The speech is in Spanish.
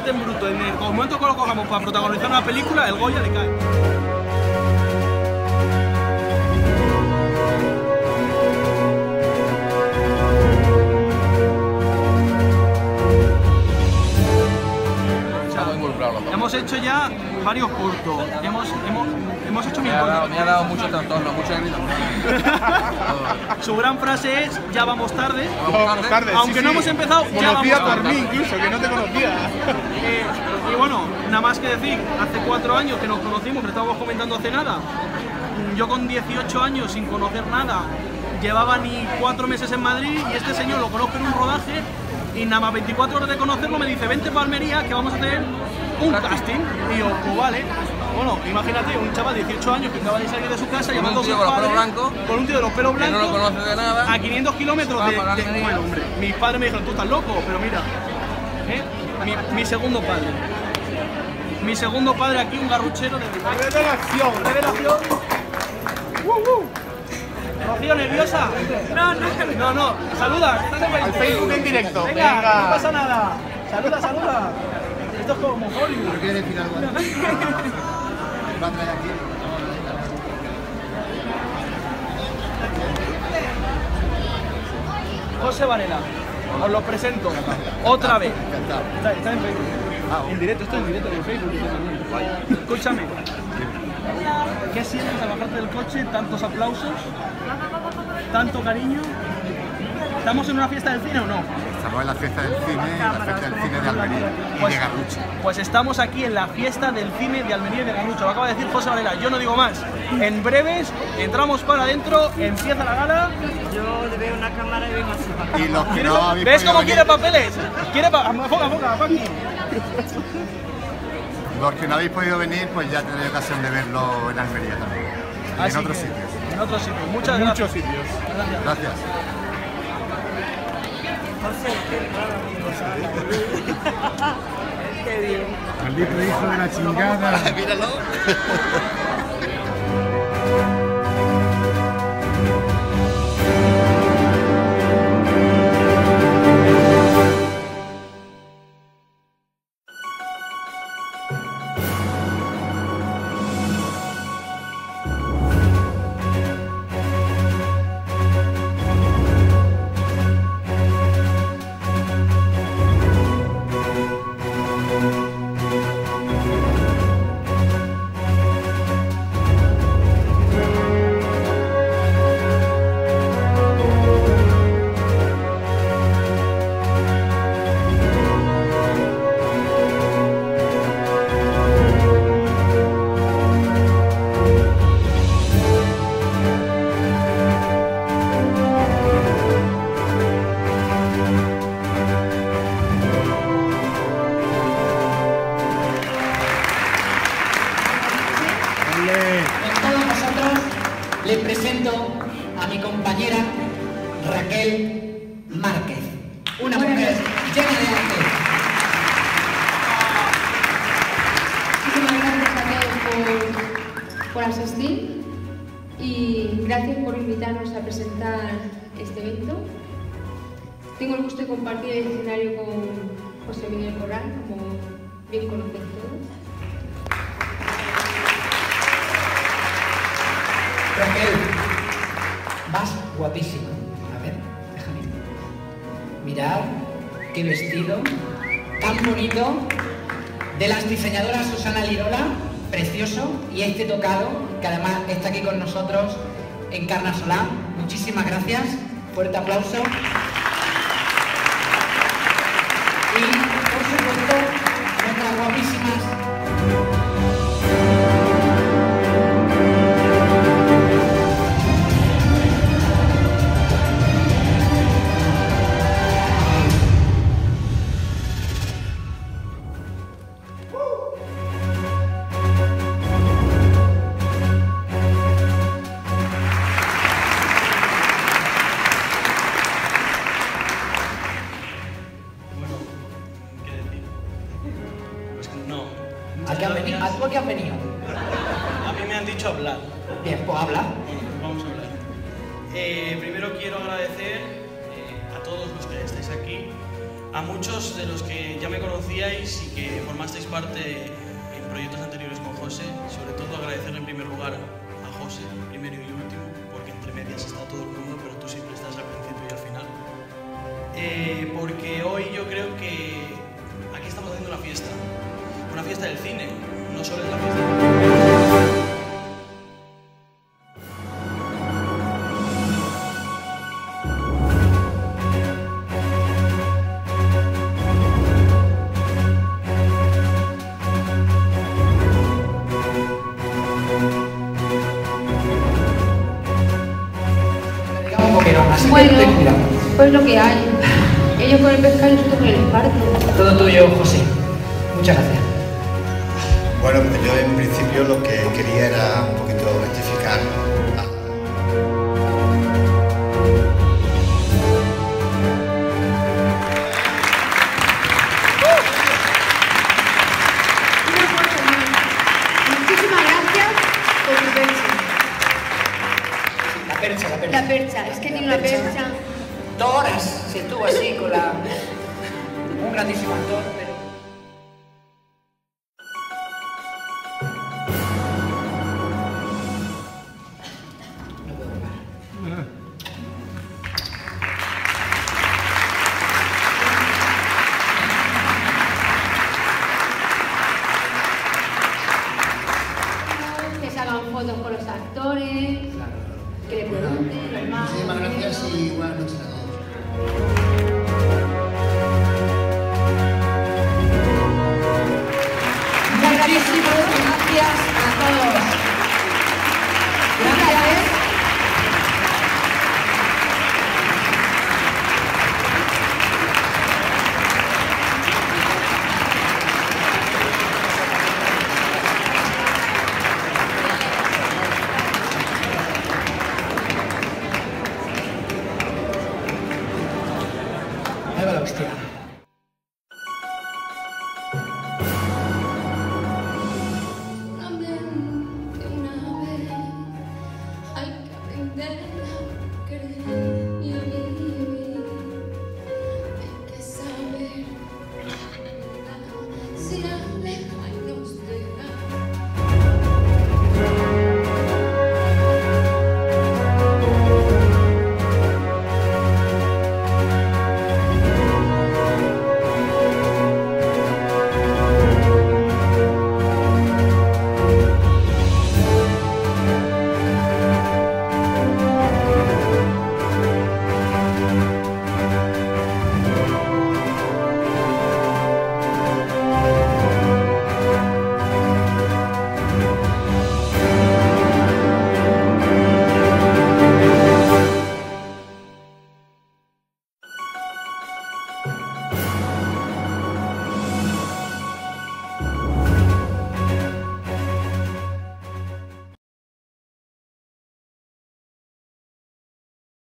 bastante en bruto. En el momento que lo cogamos para protagonizar una película, el Goya le cae. Hemos hecho ya varios cortos, hemos hecho 1000 cortos. Me ha dado mucho trastorno, mucho grito. Su gran frase es, ya vamos tarde. Vamos tarde, aunque no hemos empezado, ya vamos tarde. Conocía por mí incluso, que no te conocía. Y bueno, nada más que decir, hace 4 años que nos conocimos, que estábamos comentando hace nada. Yo con 18 años sin conocer nada, llevaba ni 4 meses en Madrid y este señor lo conozco en un rodaje y nada más 24 horas de conocerlo me dice, vente para Almería que vamos a hacer un casting. Y yo, pues vale. Bueno, imagínate, un chaval de 18 años que acaba de salir de su casa llamando a su padre, con un tío de los pelos blancos, que no lo conoce de nada, a 500 kilómetros de... Bueno, hombre, mis padres me dijeron, tú estás loco, pero mira, mi segundo padre. Mi segundo padre aquí, un garruchero de... ¡Revelación! ¡Revelación! ¿Rocío, nerviosa? No, saluda. Al Facebook en directo. Venga, no pasa nada. Saluda. Esto es como Hollywood. ¿Pero quiere decir algo? ¿Va a traer aquí? José Varela, os lo presento otra vez. Está en Facebook. En directo, esto es en directo en Facebook. Escúchame. ¿Qué sientes al bajarte del coche? ¿Tantos aplausos? ¿Tanto cariño? ¿Estamos en una fiesta del cine o no? Estamos en la fiesta del cine, de Almería y de Garrucha. Pues estamos aquí en la fiesta del cine de Almería y de Garrucha. Lo acaba de decir José Varela, yo no digo más. En breves, entramos para adentro, empieza la gala. Yo le veo una cámara y vengo así. Y los que no habéis ¿Ves podido cómo venir, quiere papeles? Quiere aquí. los que no habéis podido venir, pues ya tenéis ocasión de verlo en Almería también. Y en otros sitios. En otros sitios. Muchas gracias. Muchos sitios. Gracias. Qué bien. Maldito hijo de la chingada. Míralo. Les presento a mi compañera Raquel Márquez, una mujer llena de arte. Muchísimas gracias a todos por asistir y gracias por invitarnos a presentar este evento. Tengo el gusto de compartir el escenario con José Miguel Corral, como bien conocen todos. Raquel, vas guapísima. A ver, déjame. Mirad qué vestido tan bonito de las diseñadoras Susana Lirola, precioso, y este tocado, que además está aquí con nosotros, Encarna Solá. Muchísimas gracias, fuerte aplauso. Y, por supuesto, nuestras guapísimas ¿A qué has venido? A mí me han dicho hablar. Bien, pues habla. Bueno, vamos a hablar. Primero quiero agradecer a todos los que estáis aquí, A muchos de los que ya me conocíais y que formasteis parte en proyectos anteriores con José, sobre todo agradecerle en primer lugar a José, primero y último, porque entre medias está todo el mundo, pero tú siempre estás al principio y al final. Porque hoy yo creo que aquí estamos haciendo una fiesta del cine, no solo es la fiesta del cine. Bueno, pues lo que hay. Ellos con el pescado y nosotros con el infarto. todo tuyo, José. Muchas gracias. Bueno, pues yo en principio lo que quería era un poquito rectificar. Muchísimas gracias por tu percha. La percha, la percha. La percha, es que ni una percha. 2 horas se estuvo así con la... un grandísimo actor, pero... No puedo parar. Que se hagan fotos con los actores, que le pregunten, normal. Muchísimas gracias y buenas noches a todos. Muchísimas gracias a todos.